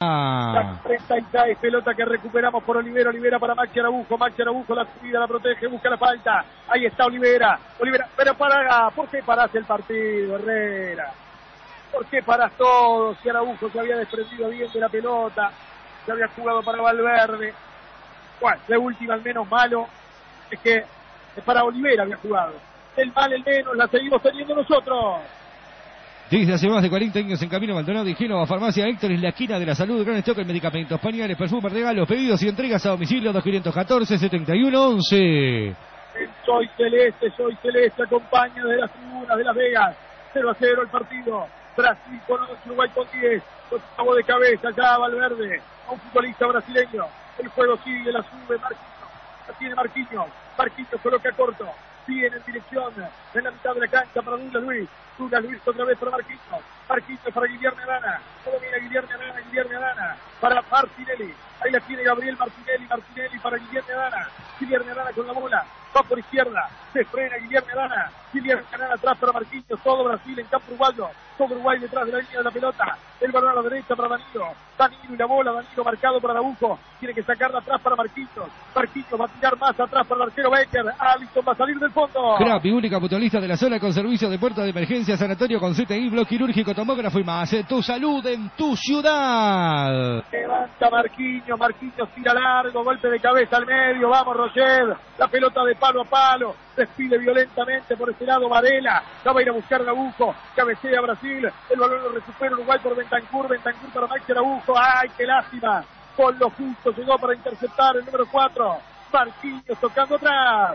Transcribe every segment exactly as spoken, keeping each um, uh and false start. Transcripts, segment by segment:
La treinta y seis, pelota que recuperamos por Olivera, Olivera para Maxi Araujo, Maxi Araujo la subida, la protege, busca la falta, ahí está Olivera, Olivera, pero para, ¿por qué parás el partido, Herrera? ¿Por qué parás todo? Si Araujo se había desprendido bien de la pelota, se había jugado para Valverde, bueno, de última al menos malo, es que para Olivera había jugado, el mal el menos, la seguimos teniendo nosotros. Desde hace más de cuarenta años en Camino Maldonado y Génova, Farmacia Héctor, en la esquina de la salud, gran stock en medicamentos, pañales, perfumes, regalos, pedidos y entregas a domicilio dos cinco uno cuatro, setenta y uno once. Soy Celeste, soy Celeste, acompaña desde las tribunas de Las Vegas, cero a cero el partido, Brasil con once, Uruguay con diez, octavo de cabeza, ya Valverde, a un futbolista brasileño, el juego sigue, la sube, Marquinhos, la tiene Marquinhos, Marquinhos coloca corto, viene en dirección, en la mitad de la cancha para Douglas Luis, Douglas Luis otra vez para Marquinhos, Marquinhos para Guillermo Arana, todo viene Guillermo Arana, Guillermo Arana, para Martinelli, ahí la tiene Gabriel Martinelli, Martinelli para Guillermo Arana, Guillermo Arana con la bola, va por izquierda, se frena Guillermo Arana, Guillermo Arana atrás para Marquinhos, todo Brasil en campo uruguayo, todo Uruguay detrás de la línea de la pelota, el balón a la derecha para Danilo, Danilo y la bola, Danilo marcado para Araujo, tiene que sacarla atrás para Marquinhos, Marquinhos va a tirar más atrás para el arquero Becker, Alisson va a salir del fondo. Crapi, única mutualista de la zona con servicio de puerta de emergencia, sanatorio con C T I, bloque quirúrgico, tomógrafo y más. Tu salud en tu ciudad. Levanta Marquinhos, Marquinhos tira largo, golpe de cabeza al medio, vamos Roger, la pelota de palo a palo, despide violentamente por este lado Varela, la va a ir a buscar Araujo, cabecea Brasil, el balón lo recupera Uruguay por Bentancur, Bentancur para Maxi Araujo, ay qué lástima, con lo justo llegó para interceptar el número cuatro, Marquinhos tocando atrás.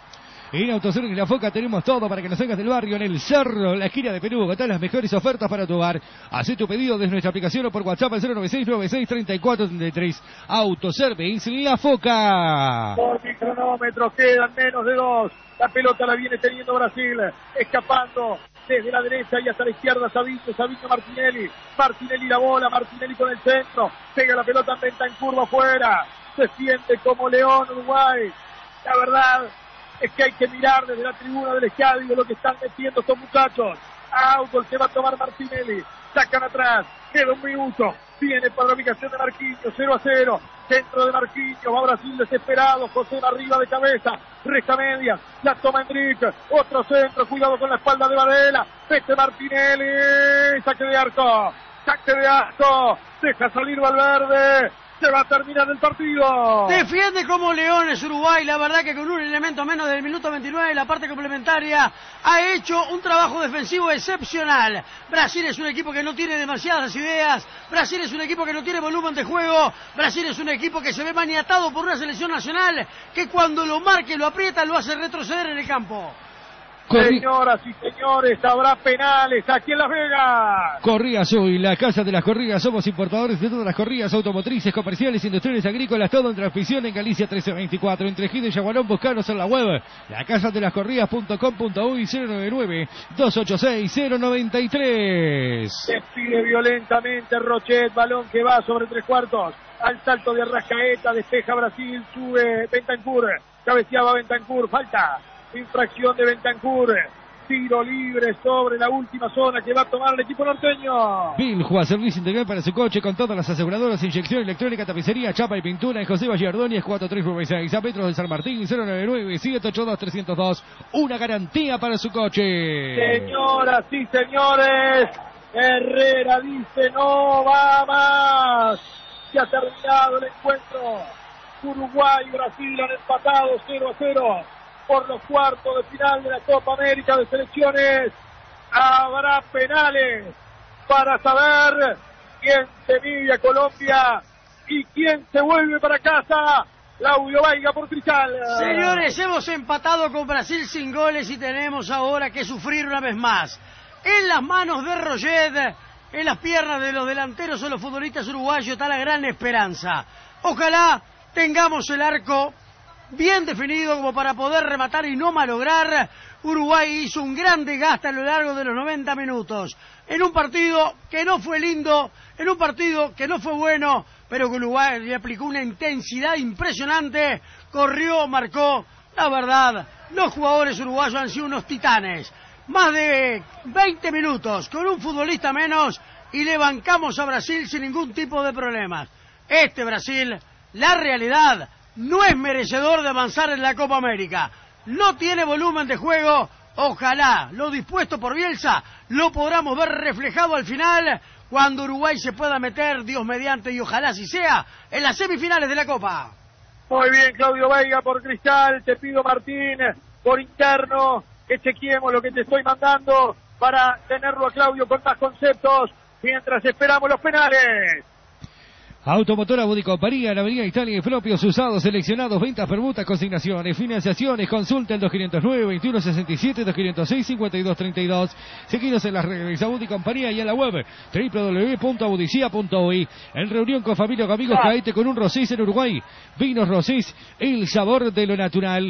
En Autosur y La Foca tenemos todo para que nos vengas del barrio, en el Cerro, la esquina de Perú, Bogotá, las mejores ofertas para tu hogar. Haz tu pedido desde nuestra aplicación o por WhatsApp al cero nueve seis nueve seis tres cuatro tres tres. Autoservice La Foca. Por mi cronómetro quedan menos de dos. La pelota la viene teniendo Brasil, escapando desde la derecha y hasta la izquierda Savinho, Savinho Martinelli, Martinelli la bola, Martinelli con el centro, pega la pelota en venta en curva afuera, se siente como León Uruguay. La verdad es que hay que mirar desde la tribuna del estadio lo que están metiendo estos muchachos. Auto se va a tomar Martinelli, sacan atrás, queda un minuto, viene para la ubicación de Marquinhos, cero a cero, centro de Marquinhos, va Brasil desesperado, José va arriba de cabeza, resta media, la toma Enrique, otro centro, cuidado con la espalda de Varela, mete Martinelli, saque de arco, saque de arco, deja salir Valverde, se va a terminar el partido. Defiende como leones Uruguay, la verdad que con un elemento menos del minuto veintinueve, la parte complementaria, ha hecho un trabajo defensivo excepcional. Brasil es un equipo que no tiene demasiadas ideas, Brasil es un equipo que no tiene volumen de juego, Brasil es un equipo que se ve maniatado por una selección nacional que cuando lo marque, lo aprieta, lo hace retroceder en el campo. Corri... Señoras y señores, habrá penales aquí en Las Vegas. Corridas hoy, la casa de las corridas. Somos importadores de todas las corridas automotrices, comerciales, industriales, agrícolas, todo en transmisión en Galicia trece veinticuatro. Entre Gido y Yaguarón, buscaros en la web, la casa de las corridas punto com punto uy, cero nueve nueve dos ocho seis cero nueve tres. Despide violentamente Rochet, balón que va sobre tres cuartos. Al salto de Arrascaeta, despeja Brasil, sube Bentancur, cabeceaba Bentancur, falta. Infracción de Bentancur, tiro libre sobre la última zona que va a tomar el equipo norteño. Bilhua, servicio integral para su coche con todas las aseguradoras, inyección electrónica, tapicería, chapa y pintura en José Vallardóñez cuatro tres nueve seis, a Petros de San Martín cero nueve nueve siete ocho dos tres cero dos, una garantía para su coche. Señoras y señores, Herrera dice no va más, se ha terminado el encuentro, Uruguay y Brasil han empatado cero a cero. Por los cuartos de final de la Copa América de Selecciones. Habrá penales para saber quién se mide a Colombia y quién se vuelve para casa. Claudio Veiga por Cristal. Señores, hemos empatado con Brasil sin goles y tenemos ahora que sufrir una vez más. En las manos de Roget, en las piernas de los delanteros o los futbolistas uruguayos está la gran esperanza. Ojalá tengamos el arco bien definido como para poder rematar y no malograr. Uruguay hizo un gran desgaste a lo largo de los noventa minutos, en un partido que no fue lindo, en un partido que no fue bueno, pero que Uruguay le aplicó una intensidad impresionante, corrió, marcó. La verdad, los jugadores uruguayos han sido unos titanes. Más de veinte minutos con un futbolista menos y le bancamos a Brasil sin ningún tipo de problemas. Este Brasil, la realidad, no es merecedor de avanzar en la Copa América. No tiene volumen de juego. Ojalá lo dispuesto por Bielsa lo podamos ver reflejado al final cuando Uruguay se pueda meter, Dios mediante, y ojalá si sea, en las semifinales de la Copa. Muy bien, Claudio Veiga por Cristal. Te pido, Martín, por interno, que chequeemos lo que te estoy mandando para tenerlo a Claudio con más conceptos mientras esperamos los penales. Automotora Body Compañía, en Avenida Italia y propios usados seleccionados, ventas, permutas, consignaciones, financiaciones, consulta el dos cinco nueve, veintiuno sesenta y siete, dos cero seis, cincuenta y dos treinta y dos. Seguidos en las redes de Body Compañía y en la web doble u doble u doble u punto abudicia punto uy. En reunión con familia o amigos, caete con un Rosés en Uruguay. Vinos Rosés, el sabor de lo natural.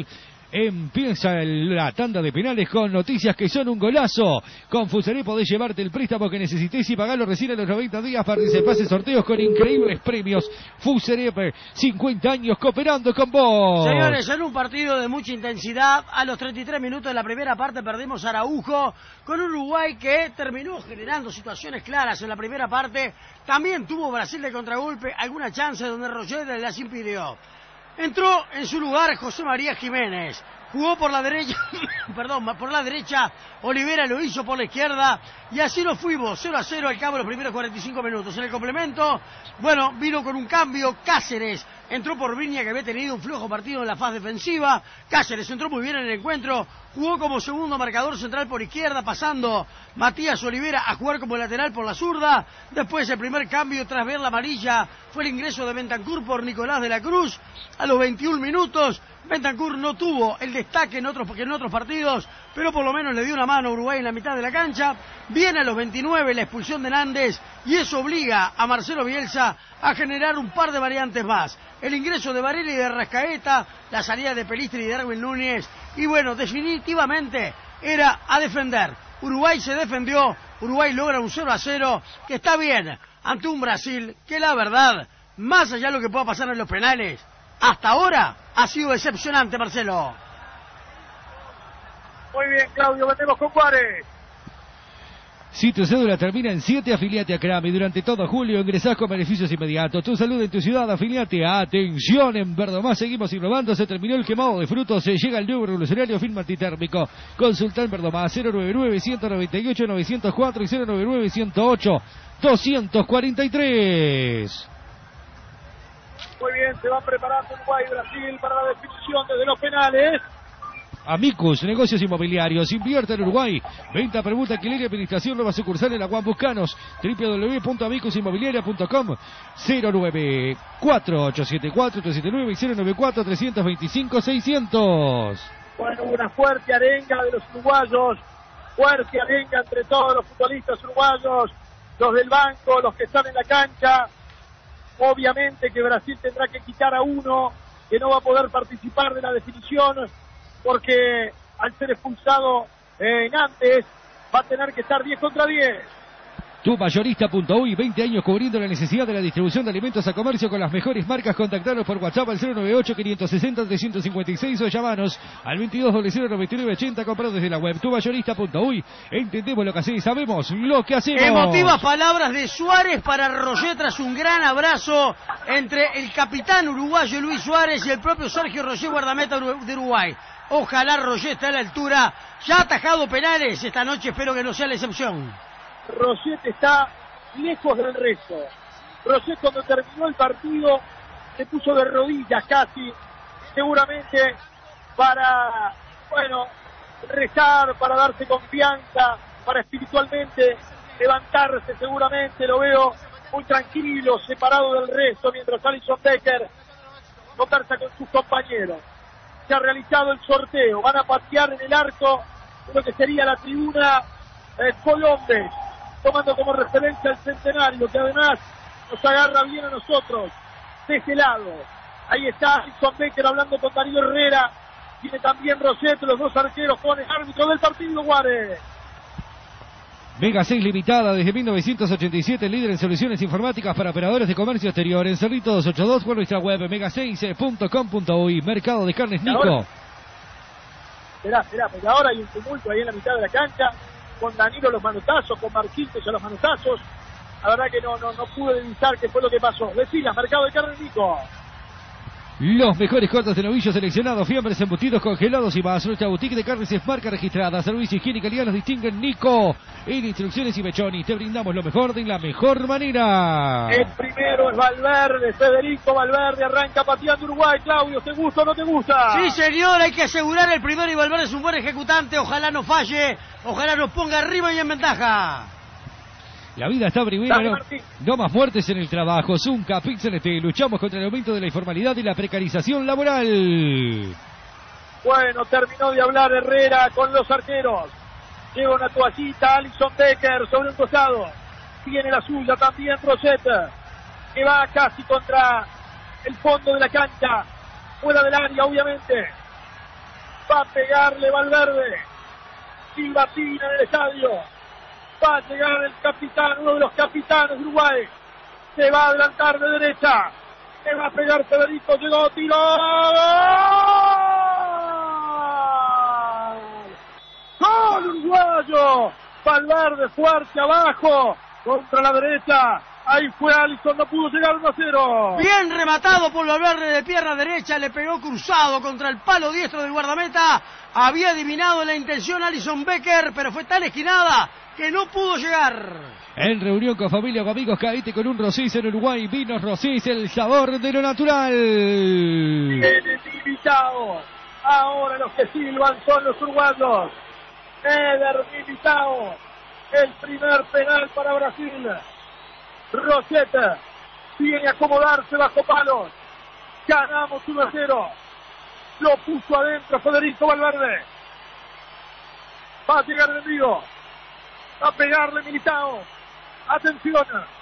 Empieza la tanda de penales con noticias que son un golazo. Con Fuseré podés llevarte el préstamo que necesites y pagarlo recién a los noventa días. Participás en sorteos con increíbles premios. Fuseré, cincuenta años cooperando con vos. Señores, en un partido de mucha intensidad, a los treinta y tres minutos de la primera parte perdimos a Araujo con Uruguay, que terminó generando situaciones claras en la primera parte. También tuvo Brasil de contragolpe alguna chance donde Roger las impidió. Entró en su lugar José María Jiménez, jugó por la derecha, perdón, por la derecha, Olivera lo hizo por la izquierda, y así nos fuimos, cero a cero al cabo de los primeros cuarenta y cinco minutos. En el complemento, bueno, vino con un cambio Cáceres, entró por Viña, que había tenido un flojo partido en la fase defensiva. Cáceres entró muy bien en el encuentro, jugó como segundo marcador central por izquierda, pasando Matías Olivera a jugar como lateral por la zurda. Después el primer cambio tras ver la amarilla fue el ingreso de Bentancur por Nicolás de la Cruz. A los veintiún minutos, Bentancur no tuvo el destaque en otros, que en otros partidos, pero por lo menos le dio una mano a Uruguay en la mitad de la cancha. Viene a los veintinueve la expulsión de Nández, y eso obliga a Marcelo Bielsa a generar un par de variantes más. El ingreso de Varela y de Rascaeta, la salida de Pelistri y de Darwin Núñez, y bueno, definitivamente era a defender. Uruguay se defendió, Uruguay logra un cero a cero, que está bien, ante un Brasil que la verdad, más allá de lo que pueda pasar en los penales, hasta ahora ha sido decepcionante, Marcelo. Muy bien, Claudio, vendemos con Juárez. Si tu cédula termina en siete, afiliate a Crami. Durante todo julio ingresás con beneficios inmediatos. Tu salud en tu ciudad, afiliate. Atención, en Verdomás seguimos innovando. Se terminó el quemado de frutos. Se llega el nuevo revolucionario film antitérmico. Consulta en Verdomás cero nueve nueve, ciento noventa y ocho, novecientos cuatro y cero nueve nueve, ciento ocho, doscientos cuarenta y tres. Muy bien, se van preparando Uruguay y Brasil para la definición desde los penales. Amicus, negocios inmobiliarios, invierte en Uruguay. Venta, permuta, alquiler y administración, nueva sucursal en la Juan Buscanos. doble u doble u doble u punto amicus inmobiliaria punto com. cero nueve cuatro ocho siete cuatro tres siete nueve y cero nueve cuatro tres dos cinco seiscientos. Bueno, una fuerte arenga de los uruguayos. Fuerte arenga entre todos los futbolistas uruguayos. Los del banco, los que están en la cancha. Obviamente que Brasil tendrá que quitar a uno que no va a poder participar de la definición, porque al ser expulsado en antes va a tener que estar diez contra diez. Tu mayorista punto uy, veinte años cubriendo la necesidad de la distribución de alimentos a comercio con las mejores marcas. Contactanos por WhatsApp al cero nueve ocho, quinientos sesenta, trescientos cincuenta y seis o llamanos al veintidós cero noventa y nueve ochenta. Comprado desde la web tu mayorista punto uy. Entendemos lo que hacemos, sabemos lo que hacemos. Emotivas palabras de Suárez para Roger tras un gran abrazo entre el capitán uruguayo Luis Suárez y el propio Sergio Roger, guardameta de Uruguay. Ojalá Roger esté a la altura. Ya ha atajado penales esta noche, espero que no sea la excepción. Roger está lejos del resto. Roger, cuando terminó el partido, se puso de rodillas casi, seguramente para, bueno, rezar, para darse confianza, para espiritualmente levantarse seguramente. Lo veo muy tranquilo, separado del resto, mientras Alisson Becker conversa con sus compañeros. Se ha realizado el sorteo, van a patear en el arco de lo que sería la tribuna eh, Colombes, tomando como referencia el centenario, que además nos agarra bien a nosotros de este lado. Ahí está Alisson Becker hablando con Darío Herrera, tiene también Roset, los dos arqueros con el árbitro del partido, Juárez. Mega seis Limitada, desde mil novecientos ochenta y siete, líder en soluciones informáticas para operadores de comercio exterior. En Cerrito doscientos ochenta y dos, por nuestra web mega seis punto com punto uy. Mercado de carnes Nico. Esperá, esperá, porque ahora hay un tumulto ahí en la mitad de la cancha, con Danilo los manotazos, con Marquinhos a los manotazos. La verdad que no, no, no pude divisar qué fue lo que pasó. Decila, mercado de carne, Nico. Los mejores cortes de novillos seleccionados, fiambres, embutidos, congelados y más. Nuestra boutique de carnes es marca registrada. Servicio, higiene y calidad nos distinguen, Nico. En Instrucciones y Mechoni te brindamos lo mejor de la mejor manera. El primero es Valverde, Federico Valverde, arranca pateando Uruguay. Claudio, ¿te gusta o no te gusta? Sí, señor, hay que asegurar el primero y Valverde es un buen ejecutante. Ojalá no falle, ojalá nos ponga arriba y en ventaja. La vida está primero, no, no más muertes en el trabajo. Zunca, Pixelete, luchamos contra el aumento de la informalidad y la precarización laboral. Bueno, terminó de hablar Herrera con los arqueros. Lleva una toallita, Alison Becker sobre un costado. Tiene la suya también Rosette, que va casi contra el fondo de la cancha. Fuera del área, obviamente. Va a pegarle Valverde. Silbatina en el estadio. Va a llegar el capitán, uno de los capitanes de Uruguay. Se va a adelantar de derecha. Se va a pegar Federico. Llegó, tiro. ¡Gol uruguayo! Valverde fuerte abajo. Contra la derecha. Ahí fue Alisson, no pudo llegar uno a cero. Bien rematado por Valverde de pierna derecha. Le pegó cruzado contra el palo diestro del guardameta. Había adivinado la intención Alison Becker, pero fue tan esquinada que no pudo llegar. En reunión con familia o amigos, caíste con un Rosís en Uruguay. Vinos Rosís, el sabor de lo natural. Viene Militao. Ahora los que silban son los uruguayos. Eder Militao. El primer penal para Brasil. Rosette viene a acomodarse bajo palos. Ganamos uno a cero. Lo puso adentro Federico Valverde. Va a llegar el envío. Va a pegarle Militao. Atención.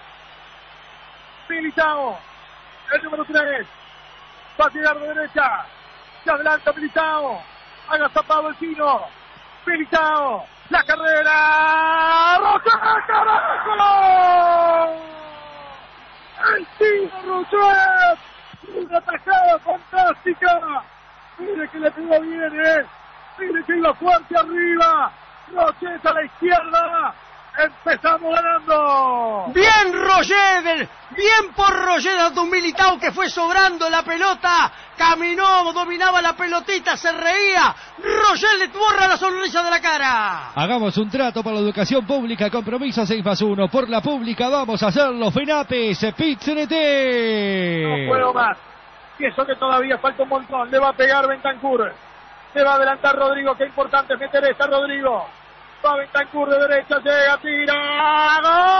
Militao. El número tres. Va a llegar de derecha. Se adelanta Militao. Haga zapado el Chino. Militao. La carrera. ¡Roca, carajo! El Chino Rocher. Una tajada fantástica. Mire que le pegó bien, eh. Mire que iba fuerte arriba. Rochet a la izquierda. Empezamos ganando. Bien Roger, bien por Roger, ante un Militao que fue sobrando la pelota. Caminó, dominaba la pelotita, se reía. Roger le borra la sonrisa de la cara. Hagamos un trato para la educación pública. Compromiso seis más uno. Por la pública vamos a hacerlo. FENAPES, Pixelete. No puedo más. Y eso que todavía falta un montón. Le va a pegar Bentancur. Se va a adelantar Rodrigo. Qué importante es meter esta, Rodrigo. Va Bentancur de derecha. Llega, tira.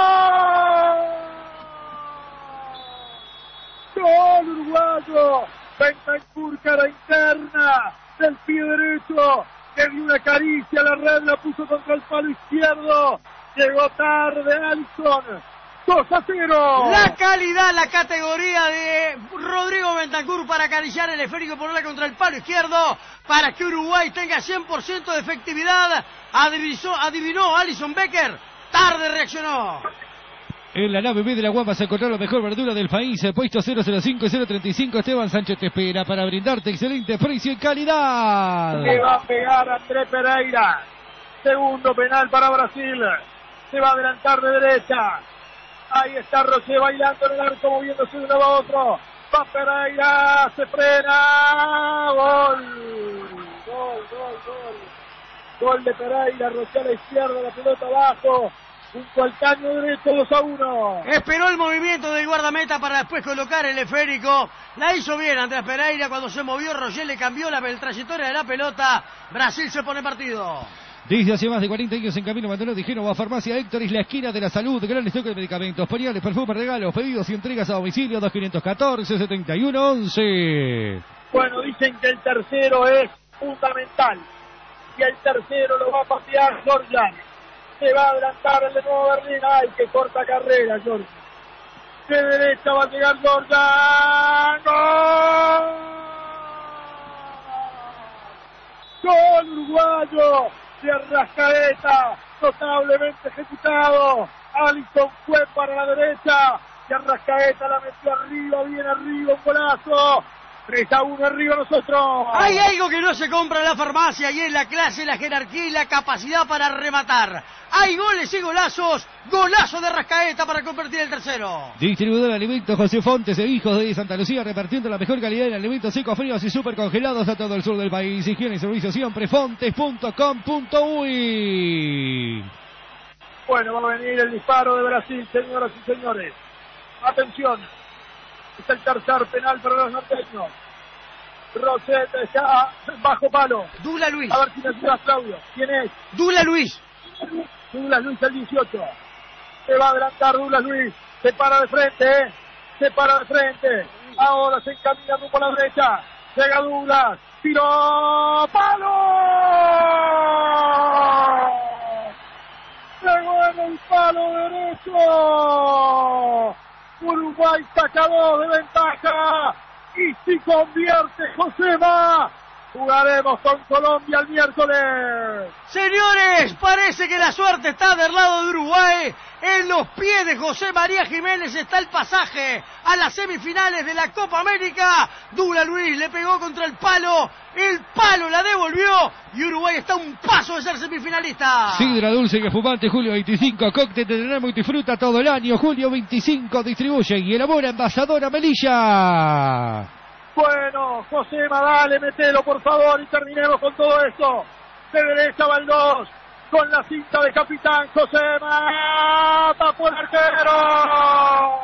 ¡Gol! ¡Gol uruguayo! Bentancur, cara interna del pie derecho. Que dio una caricia a la red. La puso contra el palo izquierdo. Llegó tarde Alisson. dos a cero. La calidad, la categoría de Rodrigo Bentancur para acariciar el esférico y ponerla contra el palo izquierdo para que Uruguay tenga cien por ciento de efectividad. Adivinó, adivinó Alison Becker. Tarde reaccionó. En la nave B de la Guapa se encontró la mejor verdura del país. Puesto cero cero cinco y cero treinta y cinco. Esteban Sánchez te espera para brindarte excelente precio y calidad. Le va a pegar a André Pereira. Segundo penal para Brasil. Se va a adelantar de derecha. Ahí está Rocher bailando en el arco, moviéndose de uno a otro. Va Pereira, se frena. Gol. Gol, gol, gol. Gol de Pereira, Rocher a la izquierda, la pelota abajo. Junto al caño derecho, dos a uno. Esperó el movimiento del guardameta para después colocar el esférico. La hizo bien Andrés Pereira. Cuando se movió, Rocher le cambió la trayectoria de la pelota. Brasil se pone partido. Desde hace más de cuarenta años en Camino Maldonado de Génova, Farmacia Héctor es la esquina de la salud, gran stock de medicamentos, pañales, perfumes, regalos, pedidos y entregas a domicilio. Dos cinco uno cuatro, setenta y uno once. Bueno, dicen que el tercero es fundamental y el tercero lo va a patear Georgian. Se va a adelantar el de Nuevo Berlín. Ay, qué corta carrera, Georgian. De derecha va a llegar Georgian. ¡Gol! ¡Gol uruguayo! De Arrascaeta, notablemente ejecutado. Alisson fue para la derecha y Arrascaeta la metió arriba, bien arriba, un golazo. tres a uno arriba nosotros. Hay algo que no se compra en la farmacia y es la clase, la jerarquía y la capacidad para rematar. Hay goles y golazos. Golazo de Rascaeta para convertir el tercero. Distribuidor de alimentos José Fontes e Hijos de Santa Lucía, repartiendo la mejor calidad en alimentos secos, fríos y super congelados a todo el sur del país. Higiene y servicio siempre, fontes punto com punto uy. Bueno, va a venir el disparo de Brasil, señoras y señores. Atención. Es el tercer penal para los norteños. Rochet está bajo palo. Dula Luis. A ver si me ayudas, Claudio. ¿Quién es? Dula Luis. Douglas Luis, el dieciocho. Se va a adelantar Douglas Luis. Se para de frente, ¿eh? Se para de frente. Ahora se encamina rumbo a la derecha. Llega Douglas. Tiró. ¡Palo! Llegó en el palo derecho. Uruguay saca dos de ventaja. Y si convierte Josema, jugaremos con Colombia el miércoles. Señores, parece que la suerte está del lado de Uruguay. En los pies de José María Jiménez está el pasaje a las semifinales de la Copa América. Douglas Luis le pegó contra el palo. El palo la devolvió. Y Uruguay está a un paso de ser semifinalista. Sidra dulce y espumante, Julio veinticinco. Cóctel de Tenemos y fruta todo el año. Julio veinticinco distribuye y elabora Envasadora Melilla. Bueno, Josema, dale, metelo por favor y terminemos con todo esto. De derecha va el dos, con la cinta de capitán Josema. Tapó el arquero.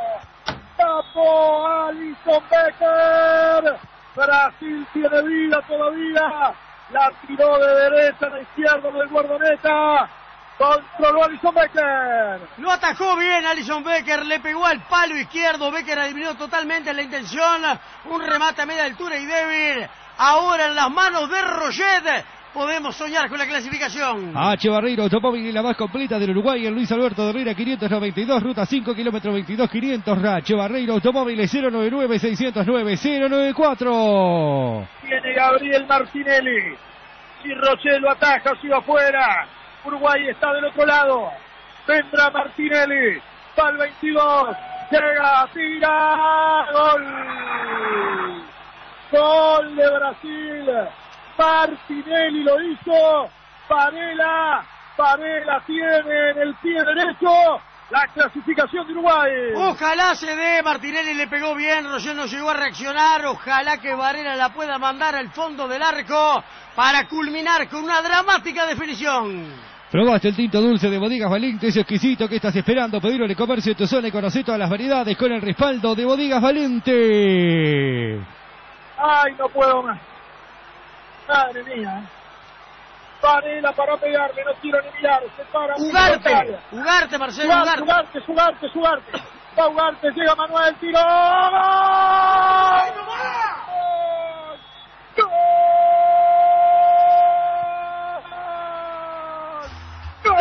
Tapó Alisson Becker. Brasil tiene vida todavía. La tiró de derecha a la izquierda del guardameta. Controló Alisson Becker. Lo atajó bien Alisson Becker, le pegó al palo izquierdo. Becker adivinó totalmente la intención. Un remate a media altura y débil. Ahora en las manos de Roget podemos soñar con la clasificación. H. Barreiro, automóvil la más completa del Uruguay. En Luis Alberto de Herrera quinientos noventa y dos, ruta cinco, kilómetro veintidós quinientos. H. Barreiro, automóviles cero nueve nueve, seiscientos nueve, cero nueve cuatro. Tiene Gabriel Martinelli. Si Roget lo ataja, si va afuera. Uruguay está del otro lado. Vendrá Martinelli. Va al veintidós. Llega, tira. Gol. Gol de Brasil. Martinelli lo hizo. Varela. Varela tiene en el pie derecho la clasificación de Uruguay. Ojalá se dé. Martinelli le pegó bien. Roger no llegó a reaccionar. Ojalá que Varela la pueda mandar al fondo del arco para culminar con una dramática definición. Probaste el tinto dulce de Bodegas Valente, es exquisito. ¿Qué estás esperando? Pedirlo en el comercio de tu zona y conocer todas las variedades con el respaldo de Bodegas Valente. Ay, no puedo más. Madre mía. Varela para pegarle, no quiero ni mirar. Se para. Ugarte, Ugarte, Marcelo, Ugarte. Ugarte, Ugarte, Ugarte. Va Ugarte, llega Manuel, tiro. ¡Gol! ¡Gol! ¡Gol!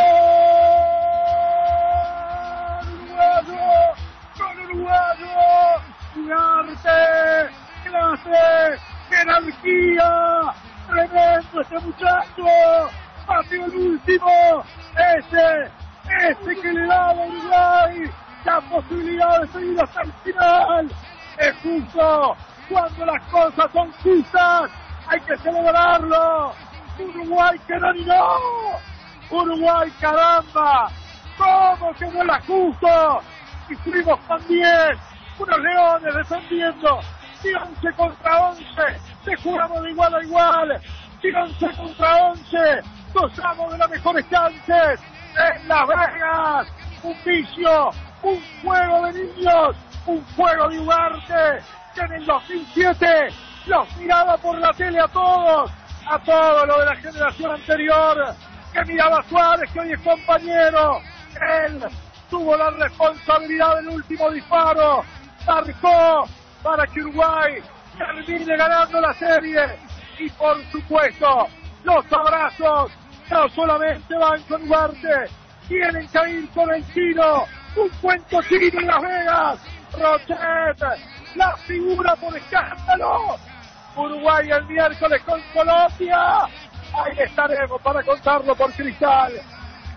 ¡Uruguayo! ¡Gol uruguayo! ¡Ugarte! ¡Clase! ¡Jerarquía! ¡Tremendo este muchacho! ¡Ha sido el último! ¡Ese! ¡Ese que le da a Uruguay la posibilidad de seguir hasta el final! ¡Es justo! Cuando las cosas son justas, hay que celebrarlo. Uruguay que no ni no. Uruguay, caramba. ¿Cómo que no era justo? Y fuimos con diez, unos leones defendiendo. Y once contra once. Se jugamos de igual a igual. Y once contra once. Gozamos de las mejores chances. En Las Vegas. Un vicio. Un juego de niños. Un juego de Ugarte. Que en el dos mil siete los miraba por la tele a todos, a todos los de la generación anterior, que miraba a Suárez, que hoy es compañero. Él tuvo la responsabilidad del último disparo, marcó para que Uruguay termine ganando la serie. Y por supuesto, los abrazos no solamente van con Ugarte, tienen que ir con el chino, un cuento chino en Las Vegas. Rochet, la figura por escándalo. Uruguay el miércoles con Colombia. Ahí estaremos para contarlo por Cristal.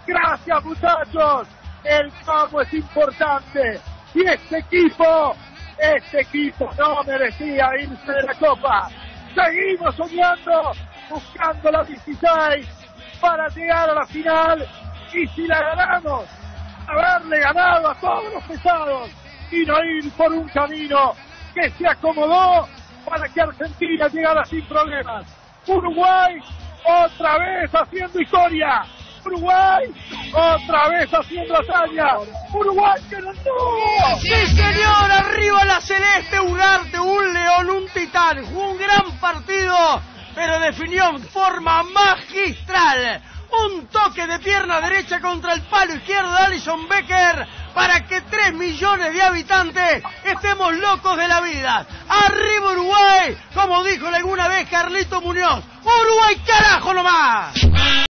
Gracias, muchachos. El campo es importante y este equipo Este equipo no merecía irse de la Copa. Seguimos soñando, buscando la dieciséis para llegar a la final. Y si la ganamos, haberle ganado a todos los pesados y no ir por un camino que se acomodó para que Argentina llegara sin problemas. Uruguay otra vez haciendo historia. Uruguay otra vez haciendo hazaña. Uruguay que no tuvo. Sí, señor, arriba la celeste, un arte, un león, un titán. Fue un gran partido, pero definió en forma magistral. Un toque de pierna derecha contra el palo izquierdo de Alison Becker para que tres millones de habitantes estemos locos de la vida. ¡Arriba Uruguay! Como dijo alguna vez Carlito Muñoz. ¡Uruguay carajo nomás!